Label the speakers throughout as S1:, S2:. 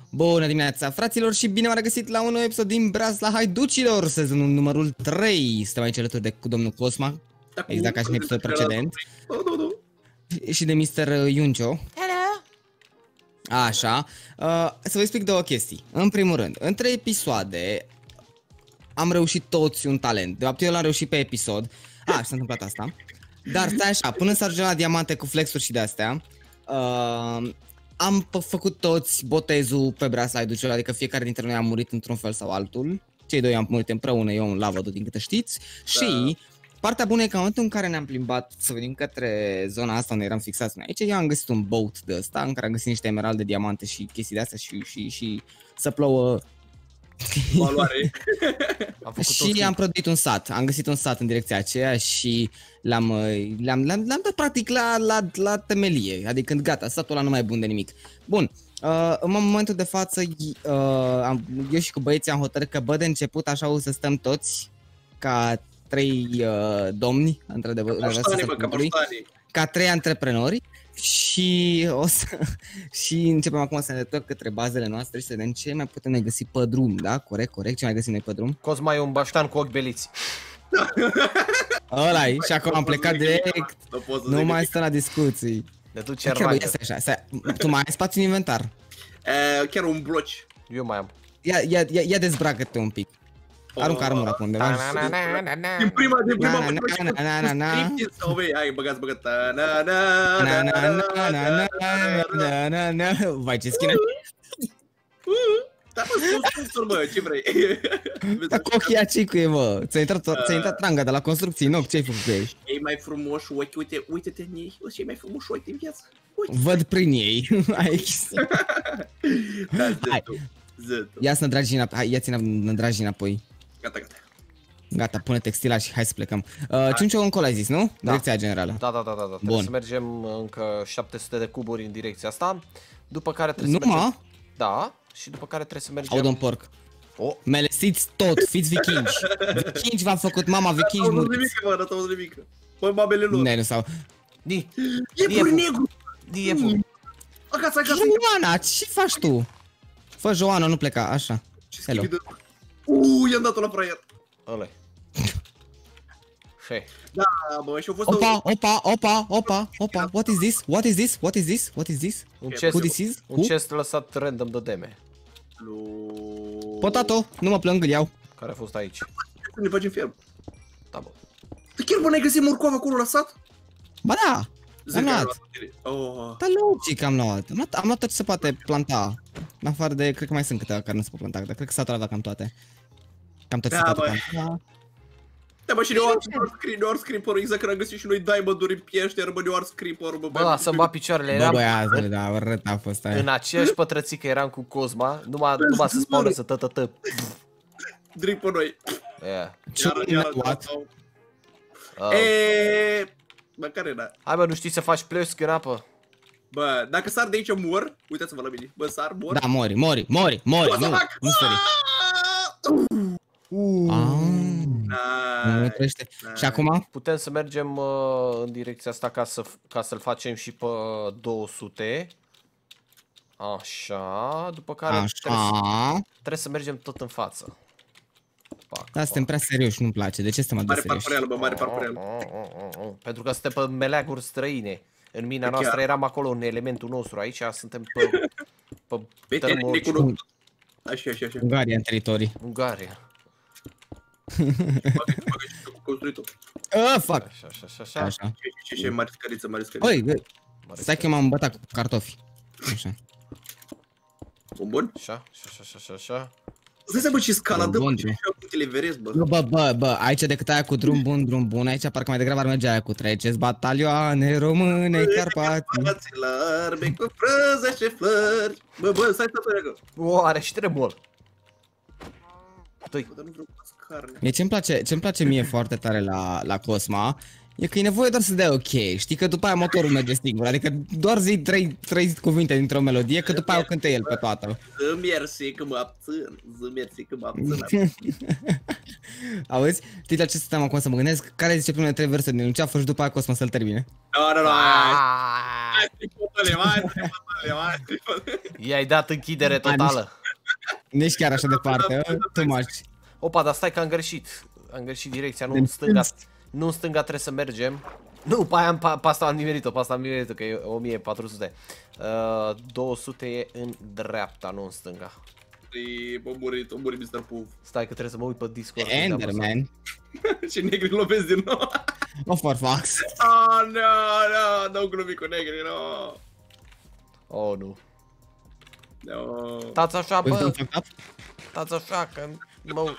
S1: Bună dimineața, fraților, și bine v-am regăsit la un nou episod din Braț la Haiducilor, sezonul numărul 3. Suntem aici alături de cu domnul Cosma, exact ca și în episodul precedent, și de Mr. Iuncio.
S2: Hello.
S1: Așa, să vă explic două chestii. În primul rând, în 3 episoade am reușit toți un talent. De fapt, eu l-am reușit pe episod. Și s-a întâmplat asta. Dar stai așa, până să ajungem la diamante cu flexuri și de-astea, am făcut toți botezul pe Braț la Haiducilor, adică fiecare dintre noi a murit într-un fel sau altul. Cei doi am murit împreună, eu în lavă, din câte știți. Da. Și partea bună e că în momentul în care ne-am plimbat să venim către zona asta unde eram fixați noi aici, eu am găsit un boat de ăsta în care am găsit niște emeralde, diamante și chestii de astea și să plouă
S3: valoare.
S1: Și am produit un sat, am găsit un sat în direcția aceea și l-am dat practic la temelie, adică gata, satul ăla nu mai e bun de nimic. Bun, în momentul de față eu și cu băieții am hotărât că de început așa o să stăm toți ca 3 domni, într-adevăr, ca 3 antreprenori. Și începem acum să ne dăm către bazele noastre și să vedem ce mai putem ne găsi pe drum, da? Corect, ce mai găsim noi pe drum?
S2: Cosma e un baștan cu ochi beliți.
S1: Ăla-i, și acum am plecat direct, nu mai stă la discuții.
S2: Ne duce armată.
S1: Tu mai ai spațiu în inventar?
S3: Chiar un bloci.
S2: Eu mai am.
S1: Ia dezbracă-te un pic. Aruncă armura pe undeva.
S3: Din prima hai, băgați.
S1: Vai, ce schine.
S3: Da, mă, ce vrei?
S1: Da, cu ochii acicuie, mă. Ți-a intrat tranga de la construcții, nu? Ce-ai făcut cu ei?
S3: Ei mai frumoși ochi, uite-te în ei. Cei mai frumoși ochi din viață.
S1: Văd prin ei. Hai. Ia-ți nădragii înapoi.
S3: Gata.
S1: Gata, pune textila și hai să plecăm. Ciuncio încolo ai zis, nu? Direcția generală.
S2: Da. Trebuie să mergem încă 700 de cuburi în direcția asta. După care trebuie să mergem... Da, și după care trebuie să mergem...
S1: Aud un porc. Melesiți tot, fiți vikingi. Vikingi v-am făcut, mama, vikingi muriți.
S3: Nu t-auzi nimic. Băi, mamele lor.
S1: Nu sau...
S3: Iepuri negru.
S2: Iepuri.
S3: Acasă.
S1: Joana, ce faci tu? Fă, Joana, nu pleca, așa. Hello.
S3: I-am dat-o la fraier.
S2: Ăla-i.
S3: Da, bă, și-au fost...
S1: Opa. What is this?
S2: Un chest lăsat random de deme.
S1: Potato, nu mă plâng, îl iau.
S2: Care a fost aici?
S3: Ne facem fierb.
S2: Da, bă.
S3: Chiar, bă, n-ai găsit morcoava acolo la sat?
S1: Ba da, am luat. Da, logic am luat. Am luat tot ce se poate planta. În afară de, cred că mai sunt câteva care nu se pot planta, dar cred că satul avea cam toate. Cam tot ce se poate planta.
S3: Da, bă, și ne-au ars creeper-ul, exact când am găsit și noi diamond-uri în pieștere, bă, ne-au ars creeper-ul, bă.
S2: Bă, lasă-mi bat picioarele, eram...
S1: Bă, băiazele, da, răt a fost aia.
S2: În aceeași pătrățică eram cu Cosma, numai să spawnă să tătătă.
S3: Drink pe noi.
S1: Ce-a luat?
S3: Bă, care da?
S2: Hai, bă, nu știi să faci plesc în apă?
S3: Bă, dacă sar de aici mor, uitați-vă la mine. Bă, sar, mor.
S1: Da, mori, nu sări. Și acum?
S2: Putem să mergem în direcția asta ca să-l facem și pe 200. Așa, după care trebuie să mergem tot în față.
S1: Da, suntem prea serioși, nu-mi place. De ce suntem atât de serioși?
S3: Mare parcurel.
S2: Pentru că suntem pe meleaguri străine. În mina noastră eram acolo în elementul nostru, aici suntem pe tărmul.
S3: Așa.
S1: Ungaria în teritorii.
S2: Ungaria.
S1: Fuck.
S2: Așa.
S3: Ce mare scăriță.
S1: Băi, stai că m-am îmbătat cu cartofi. Așa.
S3: Bun?
S2: Așa.
S3: Stai, bă, ce scaladă, bă, ce punctele Everest, bă.
S1: Bă, aici decât aia cu drum bun, aici parcă mai degrabă ar merge aia cu treceți batalioane române, Carpații.
S3: La arme cu frăză și flări. Bă, stai,
S2: oare și tremur.
S1: Mie ce-mi place mie foarte tare la Cosma e că e nevoie doar să dea ok, știi că după aia motorul merge singur, adică doar zi 3 cuvinte dintr-o melodie, că după aia o cântă el pe toată.
S3: Mersi că mă abțin.
S1: Auzi? Știi la ce stăm acum să mă gândesc? Care zice primele 3 versuri din Luceafă și după aia Cosma să-l termine?
S3: Nu.
S2: I-ai dat închidere totală.
S1: Nici chiar așa departe, too much.
S2: Opa, dar stai că am greșit. Am greșit direcția, nu în stânga. Nu în stânga trebuie să mergem. Nu, pe asta am nimerit-o, că e 1400. 200 e în dreapta, nu în stânga.
S3: O murit Mr. Puff.
S2: Stai că trebuie să mă uit pe Discord.
S1: Enderman.
S3: Și negri lovesc din nou.
S1: Oh, for fuck's.
S3: Oh, no, nu glumi cu negri, no.
S2: Oh, nu.
S3: No.
S2: Stați așa, bă. Stați așa, că mă...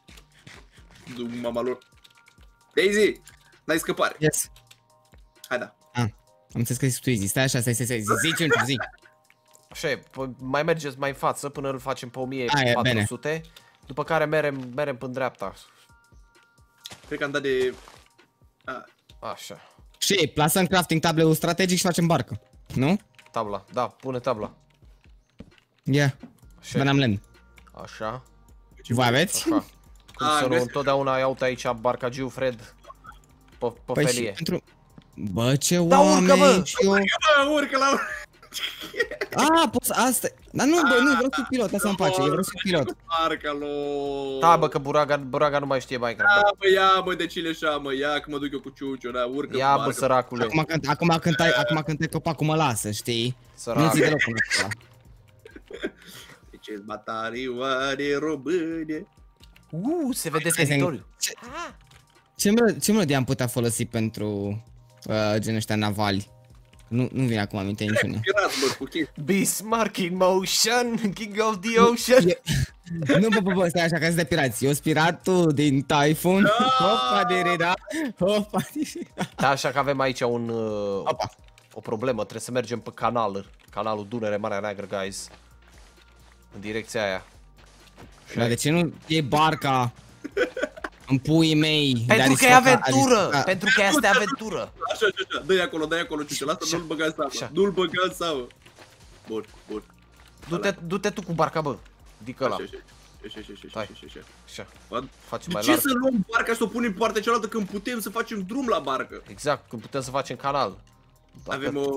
S3: Mama lor. Daisy, n-ai scăpare.
S1: Yes.
S3: Hai da.
S1: Am înțeles că zici tu easy. Stai așa, stai. Zici un zi.
S2: Așa e, mai mergeți mai în față până îl facem pe 1400. După care merem până dreapta.
S3: Cred că am dat de...
S2: Așa.
S1: Și plasăm crafting tableul strategic și facem barcă. Nu?
S2: Tabla, da, pune tabla.
S1: Yeah. Veneam lemn.
S2: Așa.
S1: Voi aveți?
S2: Așa. Cum să nu, întotdeauna iau aici barcagiu Fred pe felie.
S1: Pentru... Bă, ce oameni!
S2: Da, urcă, bă!
S3: Urcă la...
S1: Poți asta. Dar nu, bă, nu, vreau să pilot, asta-mi place, eu vreau să pilot.
S2: Da, bă, că Buraga nu mai știe Minecraft.
S3: Da, bă, ia, mă, de cine așa, mă, ia, că mă duc eu cu ciuciu, da, urcă.
S2: Ia, bă, săracule.
S1: Acum când tai copacul mă lasă, știi?
S2: Săracule.
S1: Nu ți deloc până acolo.
S3: Deci, batarioare române.
S2: Se vede teritoriu.
S1: Ce melodie am putea folosi pentru gen ăștia navali? Nu vine acum aminte niciuna.
S2: Bismarck in motion, king of the ocean.
S1: Nu, bă, stai așa, că sunt de pirați. Eu piratul din Typhoon. Hopa de reda. Hopa de reda.
S2: Da, așa că avem aici o problemă. Trebuie să mergem pe canalul Dunăre Marea Neagră, guys. În direcția aia.
S1: Dar de ce nu e barca în puii mei?
S2: Pentru că e aventură! Pentru că este aventură!
S3: Așa, dă-i acolo, ciuce, lasă, nu-l băga în seamă. Nu-l băga în seamă. Bun.
S2: Du-te tu cu barca, bă. Dică ăla. Așa. Facem mai larg.
S3: De ce să luăm barca și să o punem pe partea cealaltă când putem să facem drum la barcă?
S2: Exact, când putem să facem canal.
S3: Avem o...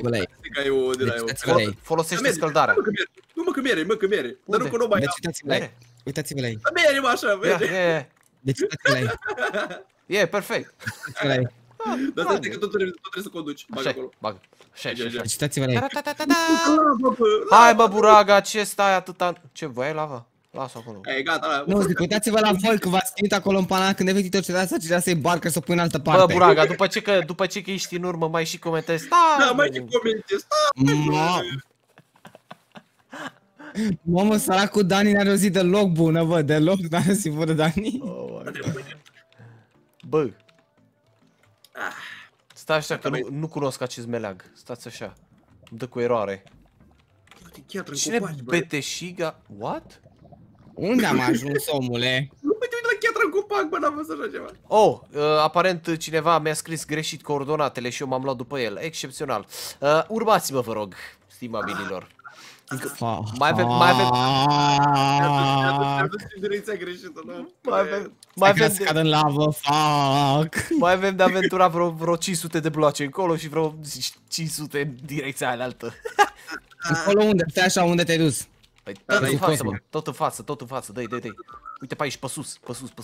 S2: Folosește scăldarea.
S3: Nu mă, că mere. Dar nu că nu mai am.
S1: Uitați-vă la ei.
S3: Mere, mă, așa, mere.
S1: Deci uitați-vă la ei.
S2: E, perfect.
S1: Uitați-vă la ei.
S3: Dar stai că tot trebuie să conduci. Bagă acolo.
S2: Așa.
S1: Deci uitați-vă la ei.
S2: Hai, bă, Buraga, ce stai atâta... Ce, voiai lava? Lasă acolo.
S3: E, gata,
S1: nu, zic, uitați-vă la voi că v-ați ținut acolo în panal când efectiv tot ce dați să-i barcă să o pui în altă parte.
S2: Bă, Buraga, după ce că ești în urmă, mai și comentezi.
S3: Da, mai și comentezi.
S1: Mamă, săracul Dani n-are o zi deloc bună, bă, deloc n-are o zi bună, Dani.
S2: Bă. Stai așa că nu cunosc acest meleag. Stați așa. Îmi dă cu eroare. Cine Beteșiga? What?
S1: Unde am ajuns, omule?
S3: Uite la cheatra în copac, bă, n-am văzut așa ceva.
S2: Oh, aparent cineva mi-a scris greșit coordonatele și eu m-am luat după el. Excepțional. Urmați-mă, vă rog, stimabililor. Mai avem... Mai avem de aventura vreo 500 de bloace încolo și vreo 500 în direcția aia altă.
S1: Acolo unde? Stai așa, unde te-ai dus?
S2: Păi tot în față, mă, tot în față, dă-i. Uite pe aici, pe sus.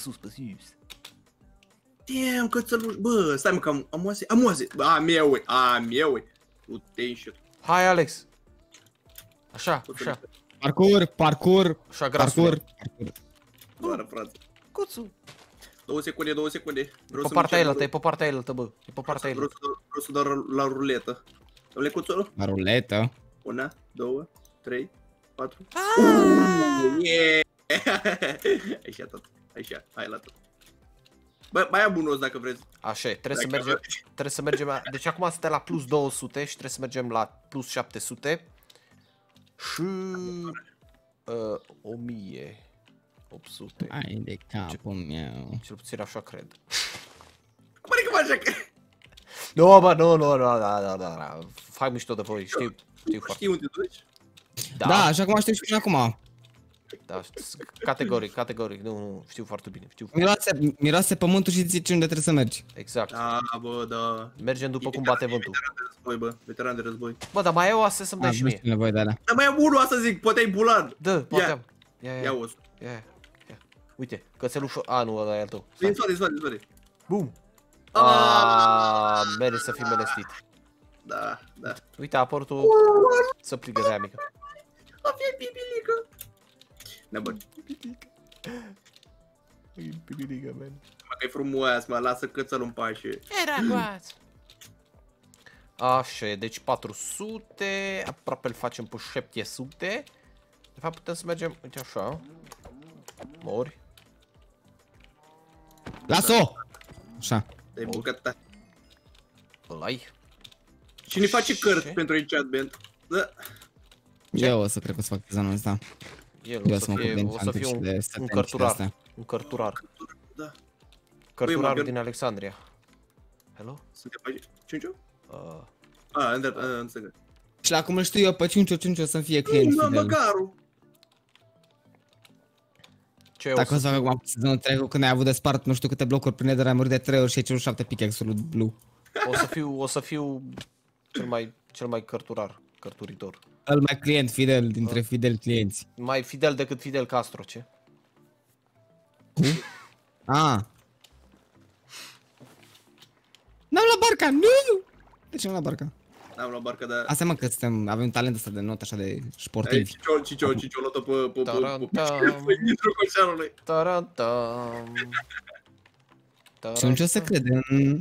S3: Damn, cățăluș, bă, stai mă că am oase. Am eu. Uite-i.
S2: Hai, Alex. Așa.
S1: Parcur.
S2: Așa, grasul.
S3: Doar, frate.
S2: Cuțu.
S3: 2 secunde.
S2: E pe partea aia, bă. E pe partea aia.
S3: Vreau să dau la ruletă. Dom'le Cuțu?
S1: La ruletă?
S3: 1, 2, 3, 4. Yeah! Așa tot. Așa, hai la tot. Bă, mai am un os dacă vreți.
S2: Așa, trebuie să mergem. Deci acum suntem la plus 200 și trebuie să mergem la plus 700. Și 1800.
S1: Hai de capul meu.
S2: Cel puțin așa cred.
S3: Cum adică mă așa că...
S2: Nu, bă, nu, da. Fac mișto de voi, știu foarte.
S3: Știi unde duci?
S1: Da, așa cum aștept și până acum.
S2: Da, categoric, nu, știu foarte bine,
S1: Miroase pământul și zici unde trebuie să mergi.
S2: Exact.
S3: Da, bă, da.
S2: Mergem după cum bate vântul.
S3: Veteran de război.
S2: Bă, dar mai e o astea să-mi dai și mie.
S1: Nevoie de alea.
S3: Dar mai am unul, asta zic, poate ai bulan.
S2: Da, poate am.
S3: Ia osul.
S2: Ia. Uite, cățelușul... A, nu, ăla e al tău.
S3: Din spate.
S2: Bum! Mere să fii melestit.
S3: Da.
S2: Uite, a apărut o săpligărea mică.
S3: A fi pibilică. Ne bă.
S2: Pibilică, man.
S3: Mă, că e frumos, mă, lasă cățelul în pace.
S2: Era goaț. Așa, deci 400, aproape îl facem pe 700. De fapt putem să mergem, uite așa. Mori.
S1: Las-o! Așa.
S3: Te-ai bucătat.
S2: Ăla-i.
S3: Cine face cărți pentru enchantment? Da.
S1: Eu o să cred că o să fac sezonul ăsta.
S2: El o să fie un cărturar. Un cărturar.
S3: Da.
S2: Cărturarul din Alexandria. Hello?
S3: Suntem pe aici? Ciuncio? Înțeleg.
S1: Și la cum îl știu eu pe Ciuncio să-mi fie client fidel.
S3: Măgarul.
S1: Dacă o să fac acum sezonul trecut când ai avut de spart nu știu câte blocuri prin Nether, ai murit de 3 ori și ai cerut 7 pickaxe-uri blue.
S2: O să fiu cel mai cărturitor.
S1: Îl mai client fidel dintre fidel clienți.
S2: Mai fidel decât Fidel Castro, ce?
S1: N-am luat barca, nu! De ce n-am luat barca?
S3: N-am luat barca, dar...
S1: Asta mă că avem talent ăsta de not așa de sportivi.
S3: Cicio luat-o pe intru coșarului.
S2: Tarantam.
S1: Și nu ce o să crede în...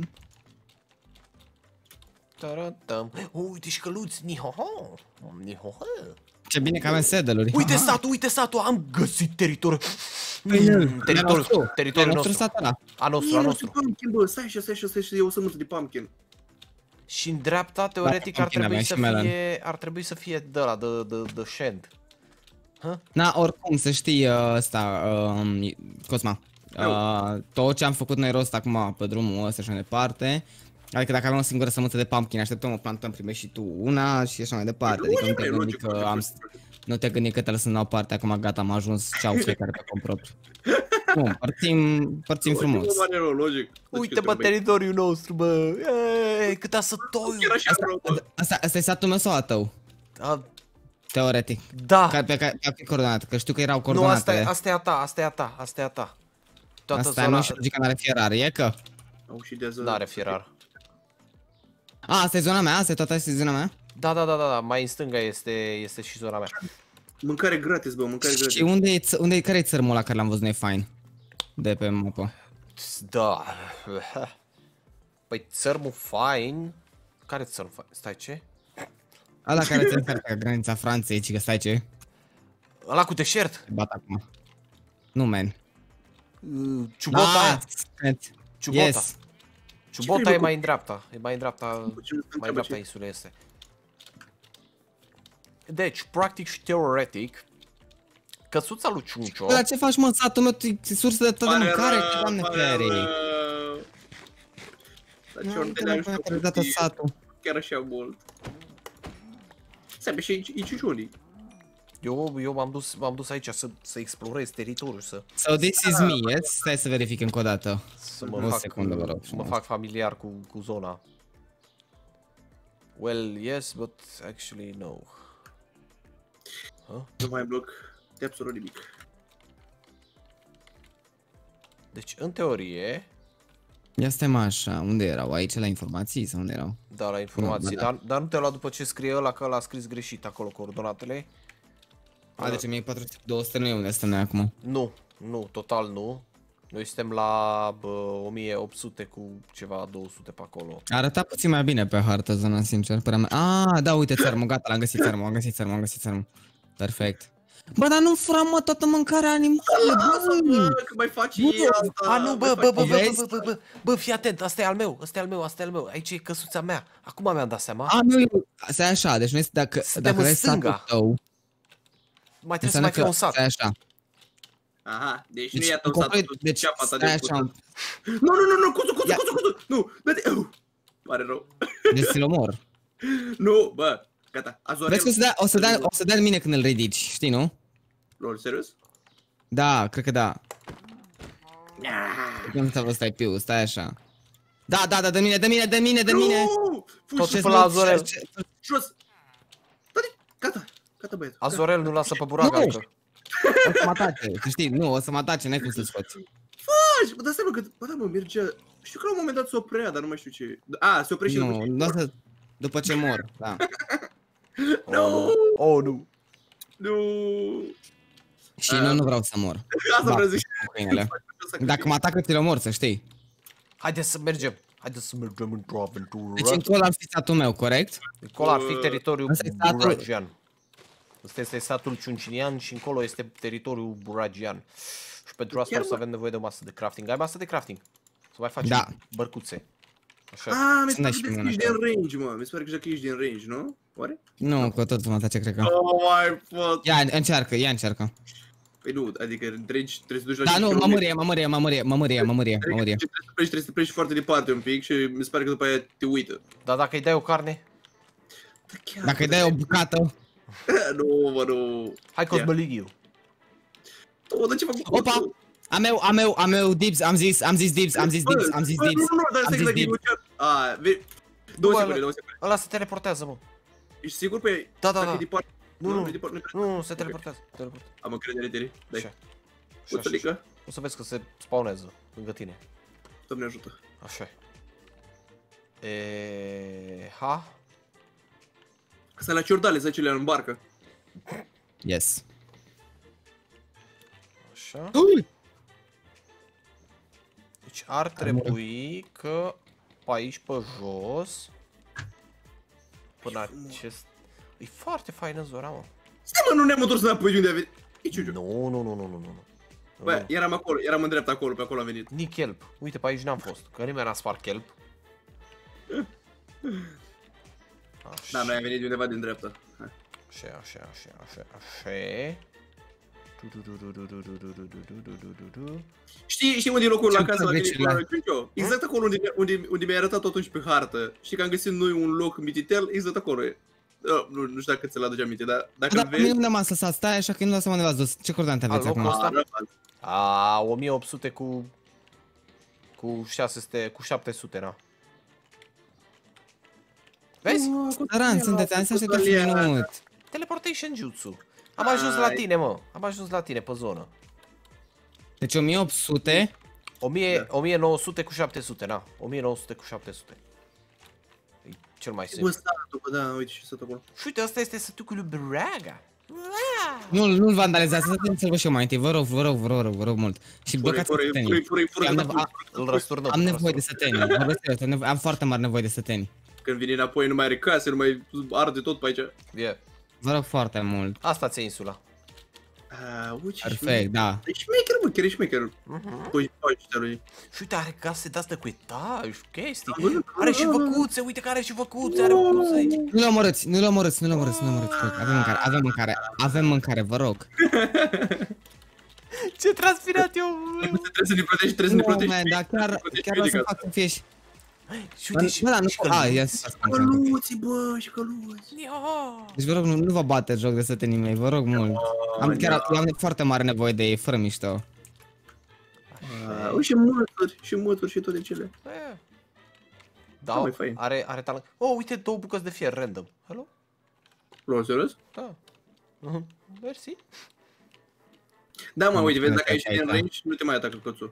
S2: Tarantam. Uite și căluți, nihoho. Nihoho.
S1: Ce bine că avem saddle-uri.
S2: Uite satul, am găsit teritoriul. Teritoriul nostru. A nostru.
S3: Pumpkin, bă, stai așa, e o sămânță de pumpkin.
S2: Și în dreapta, teoretic, ar trebui să fie de ăla, de shend.
S1: Na, oricum, să știi ăsta, Cosma. Tot ce am făcut noi rost acum pe drumul ăsta și mai departe. Adică dacă avem o singură sămânță de pumpkin, așteptăm o plantăm, primești și tu una și așa mai departe. Adică nu te gândi că trebuie să-mi dau parte, acum gata, am ajuns, ceau, fiecare pe cont propriu. Bun, părțim frumos.
S2: Uite, bă, teritoriul nostru, bă, cât a sătoiul.
S1: Asta e satul meu sau a tău? Teoretic.
S2: Da.
S1: Pe care coordonate, că știu că erau coordonate.
S2: Nu, asta e a ta.
S1: Asta e, nu și logica n-are fierar, e că?
S2: N-are fierar.
S1: Asta e zona mea? Asta e toată zona mea?
S2: Da, mai în stânga este și zona mea.
S3: Mâncare gratis, bă, mâncare gratis.
S1: Și care e țărmul ăla care l-am văzut noi fain? De pe mapă.
S2: Da. Păi țărmul fain? Care țărm fain? Stai, ce?
S1: Ăla care ți-a încercat granița Franței, ci că stai ce?
S2: Ăla cu deșert?
S1: Bat acum. Nu, man.
S2: Ciubota aia? Ciubota.
S1: Yes.
S2: Ciubota e mai în dreapta. Mai în dreapta insulei este. Deci, practic și teoretic, căsuța lui Ciuncio...
S1: Dar ce faci, mă, satul meu, e sursă de toată mâncare, doamne ferii.
S3: Chiar așa mult. Stai, și e Ciuciunii.
S2: Eu m-am dus aici să explorez teritoriul, să...
S1: So this is me, yes? Stai să verific încă o dată.
S2: Să mă fac familiar cu zona. Well, yes, but actually no.
S3: Nu mai bloc de absolut nimic.
S2: Deci, în teorie...
S1: Ia stai mă așa, unde erau? Aici la informații sau unde erau?
S2: Da, la informații, dar nu te-a luat după ce scrie ăla, că ăla a scris greșit acolo coordonatele.
S1: Deci mie 200 nu e unde stăm noi acum.
S2: Nu, total nu. Noi suntem la 1800 cu ceva 200 pe acolo.
S1: Arăta puțin mai bine pe hartă zona, sincer, părea mea. Da, uite țărmul, gata, l-am găsit țărmul. Perfect. Bă, dar nu fura, mă, toată mâncarea animală,
S3: bă! Că mai faci asta.
S2: Nu, bă, fii atent, asta e al meu. Aici e căsuța mea. Acum mi-am dat seama.
S1: Stai așa, deci nu este dacă vrei satul tău.
S2: Mai trebuie să mai fie un sat.
S1: Stai așa.
S3: Aha, deci nu e a tău satul,
S1: deci stai așa.
S3: Nu, cuțu, nu, dă-te, pare rău.
S1: Deci ți-l omor.
S3: Nu, bă, gata, Azorel.
S1: Vezi că o să dea în mine când îl ridici, știi, nu?
S3: Lol, serios?
S1: Da, cred că da. Cum să vă stai piu, stai așa. Da, de mine.
S3: Nu!
S2: Tot până la Azorel.
S3: Jos! Gata, băiat.
S2: Azorel nu lasă pe Buraga încă.
S1: O să mă atace, să știi, nu, o să mă atace, n-ai cum să scoți.
S3: Faci! Bă, dar stai mă, că, bă, da, mă, mergea... Știu că la un moment dat se oprea, dar nu mai știu ce... A, se oprește
S1: Nu, nu o să... După ce mor, da.
S3: Nu!
S2: Oh, nu.
S3: Nu!
S1: Și nu vreau să mor.
S3: Asta vreau să zic.
S1: Dacă mă atacă, ți-l omor, să știi.
S2: Haideți să mergem. Haideți să mergem într-o aventură.
S1: Deci încolo ar fi satul meu, corect?
S2: Încolo ar fi teritoriul
S1: Asta e satul-
S2: buragian. Ăsta este satul ciuncinian și încolo este teritoriul buragian. Și pentru asta o să avem nevoie de o masă de crafting. Ai masă de crafting? Să mai facem
S1: Da.
S2: bărcuțe. Așa.
S3: A, mi se
S1: N-ai
S3: pare
S1: și
S3: că
S1: mine
S3: ești
S1: așa.
S3: din range, mă. Mi se pare că ești din range, nu? Oare?
S1: Nu, că tot mă atace, cred că.
S3: Oh my fuck.
S1: Ia încearcă.
S3: Păi nu, adică range trebuie să duci la
S1: Da, nu,
S3: 5
S1: mă mărie.
S3: Trebuie să pleci foarte departe un pic și mi se pare că după aia te uită.
S2: Dar dacă îi dai o carne?
S1: Dacă îi dai o bucată...
S3: Nu, mă, nu.
S2: Hai Cosmeligiu.
S3: O, dar ce fac?
S1: Opa! Am meu dibs, am zis dibs.
S3: Nu, dar stai că e luciat. A, două secunde.
S2: Ăla se teleportează, mă.
S3: Ești sigur pe...
S2: Da.
S3: Dacă e departe...
S2: Nu, se teleportează.
S3: Am încredere în tine.
S2: Așa.
S3: Dai. Uțălică.
S2: O să vezi că se spawnează lângă tine.
S3: Doamne ajută.
S2: Așa. Ha?
S3: Asta la ciordale, zăcile în barcă.
S1: Yes.
S2: Așa. Deci ar trebui că pe aici pe jos până acest... E foarte faină zona, mă.
S3: Stai mă, nu ne-am întors înapoi de unde a venit. E ciuciu.
S2: Nu.
S3: Bă, eram acolo, eram în dreapta acolo, pe acolo am venit.
S2: Nici kelp. Uite, pe aici n-am fost. Că nimeni n-a spart kelp.
S3: Da, noi am venit de undeva din dreapta. Hai.
S2: Așa.
S3: Știi unde e locul la casă la
S1: Ce
S3: mine? Exact acolo unde mi-ai arătat atunci pe hartă. Știi că am găsit noi un loc mititel, exact acolo e. Nu știu dacă ți-l aduce aminte, dar dacă
S1: Da,
S3: îl
S1: mine
S3: vezi...
S1: nu ne-am lăsat, stai așa că nu lasă undeva jos. Ce coordonate aveți acum?
S2: A, 1800 cu 600, cu 700, na. Vezi?
S1: Ran, sunteți, am să aștept un minut.
S2: Teleportation jutsu. Am ajuns la tine, mă. Am ajuns la tine pe zonă.
S1: Deci 1800.
S2: 1900 cu 700, na. 1900 cu 700. E cel mai simplu.
S3: Bă, statul, bă, da, uite și stat acolo.
S2: Și uite, asta este sătucul lui Braga.
S1: Nu-l vandalizați, să-l văd și eu mai întâi, vă rog mult. Și blocați sătenii.
S2: Îl răsturnăm.
S1: Am nevoie de sătenii, am foarte mare nevoie de sătenii.
S3: Când vine înapoi nu mai are case, nu mai arde tot pe aici.
S2: Yeah.
S1: Vă rog foarte mult.
S2: Asta ți-e insula.
S1: Perfect, da.
S3: E șmecher, bă, chiar e șmecher. Păi, lui.
S2: Și uite, are case de-astea cu etaj, chestii. Are și văcuțe, uite că are și văcuțe, are văcuțe.
S1: Nu-l omorâți, avem mâncare, vă rog.
S2: Ce transpirat eu!
S3: Trebuie să ne proteji,
S1: Nu, dar chiar o să fac să fie și...
S2: Și uite și
S3: căluții, bă, și căluți.
S1: Deci vă rog, nu vă bate joc de sătenii mei, vă rog mult. Am foarte mare nevoie de ei, fără mișto.
S3: Și mături și toate cele.
S2: Da, are talent. Oh, uite, 2 bucăți de fier random. Hello?
S3: Lor, serios?
S2: Da. Mersi.
S3: Da, mă, uite, vezi, dacă ai ieșit din range, nu te mai atacă cățul.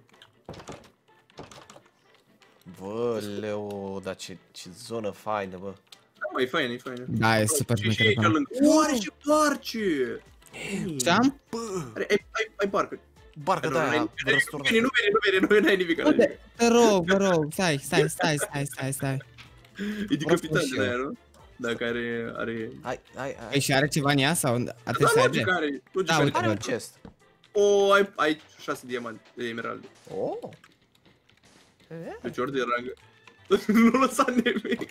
S2: Bă, Leo, dar ce zonă faină, bă.
S3: Da, mă, e faină, e faină.
S1: Da, e super șmecher.
S3: Oare ce barce!
S1: Ce-am?
S3: Ai barcă.
S2: Barcă de aia, răsturnată.
S3: Nu n-ai nimic.
S1: Vă rog, stai.
S3: E de capitan de aia, nu? Dacă are...
S2: Hai.
S1: Și are ceva în ea sau trebuie să
S3: logic
S1: aibă?
S3: are.
S2: Are un chest.
S3: O, ai 6 diamanti de emeralde.
S2: Oh.
S3: Deci ori de rangă. Nu lăsa nimic.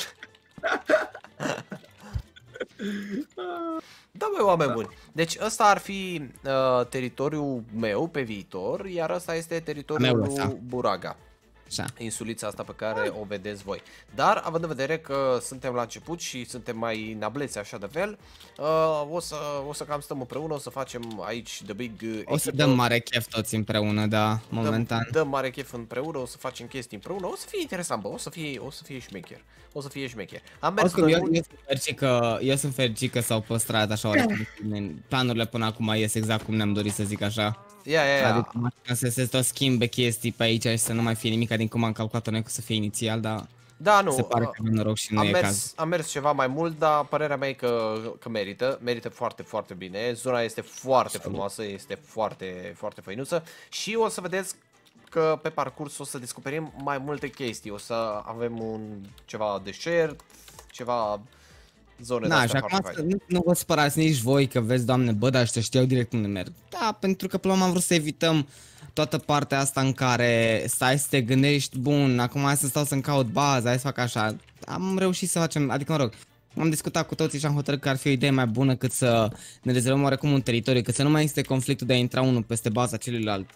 S2: Da, băi, oameni buni. Deci ăsta ar fi teritoriul meu pe viitor, iar ăsta este teritoriul lui Buraga.
S1: Așa.
S2: Insulița asta pe care o vedeți voi. Dar, având în vedere că suntem la început și suntem mai nableți așa de fel, o să cam stăm împreună, o să facem aici The Big
S1: O să dăm mare chef toți împreună, da, momentan.
S2: Dăm mare chef împreună, o să facem chestii împreună, o să fie interesant, bă, o să fie șmecher. O să fie șmecher. Am mers
S1: eu sunt fericit că s-au păstrat așa oarecum. Planurile până acum ies exact cum ne-am dorit, să zic așa. Adică să se tot schimbe chestii pe aici și să nu mai fie nimic din cum am calculat-o noi, că să fie inițial, dar
S2: da, nu,
S1: se pare că avem noroc și nu e caz.
S2: Am mers ceva mai mult, dar părerea mea e că merită foarte, foarte bine. Zona este foarte frumoasă, este foarte, foarte făinuță și o să vedeți că pe parcurs o să descoperim mai multe chestii. O să avem ceva deșert, ceva zone de astea foarte faine.
S1: Nu vă spărați nici voi că vezi, Doamne, bă, dar ăștia știau direct unde merg. Da, pentru că până la urmă am vrut să evităm toată partea asta în care stai să te gândești, bun, acum hai să stau să-mi caut baza, hai să fac așa. Am reușit să facem, adică mă rog, am discutat cu toții și am hotărât că ar fi o idee mai bună cât să ne rezervăm oarecum un teritoriu, cât să nu mai existe conflictul de a intra unul peste baza celuilalt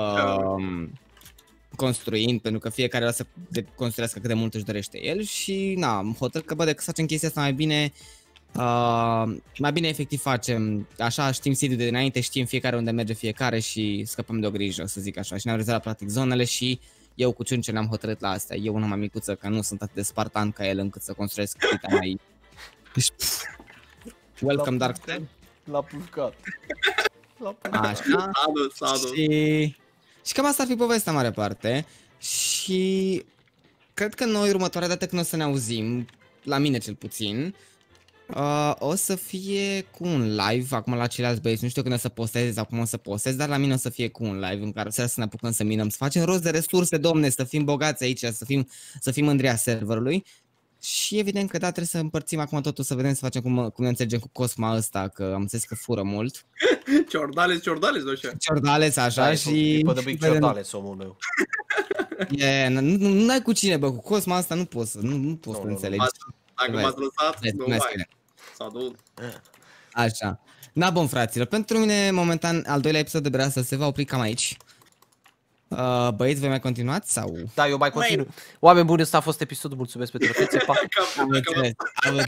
S1: construind, pentru că fiecare vrea să construiască cât de mult își dorește el și na, am hotărât că bă, decât să facem chestia asta mai bine efectiv facem, așa știm sediul de dinainte, știm fiecare unde merge fiecare și scăpăm de o grijă, să zic așa, și ne-am rezervat practic zonele și eu cu Ciunce ne-am hotărât la astea, eu una mai micuță, că nu sunt atât de spartan ca el încât să construiesc cât mai... Welcome Dark Side.
S2: L-a pușcat.
S1: Așa. Și cam asta ar fi povestea mare parte și cred că noi următoarea dată când o să ne auzim, la mine cel puțin, o să fie cu un live acum la ceilalți băieți, nu știu când o să postez sau cum o să postez, dar la mine o să fie cu un live în care să ne apucăm să minăm, să facem rost de resurse, domne, să fim bogați aici, să fim mândria serverului. Și evident că da, trebuie să împărțim acum totul, să vedem, să facem cum ne înțelegem cu Cosma ăsta, că am înțeles că fură mult.
S3: Ciordales, nu așa.
S1: Ciordales, așa, da, și...
S2: După de Big Ciordales, omul meu.
S1: Nu ai cu cine, bă, cu Cosma asta nu poți să înțelegi.
S3: Dacă m-ați lăsat, nu mai. S-a dus.
S1: Așa. Da, bun, fraților, pentru mine, momentan, al doilea episod de Breasă se va opri cam aici. Băieți, voi mai continuați sau?
S2: Da, eu mai continui. Oameni buni, ăsta a fost episodul, mulțumesc pentru atenție, pa!
S1: Am înțeles.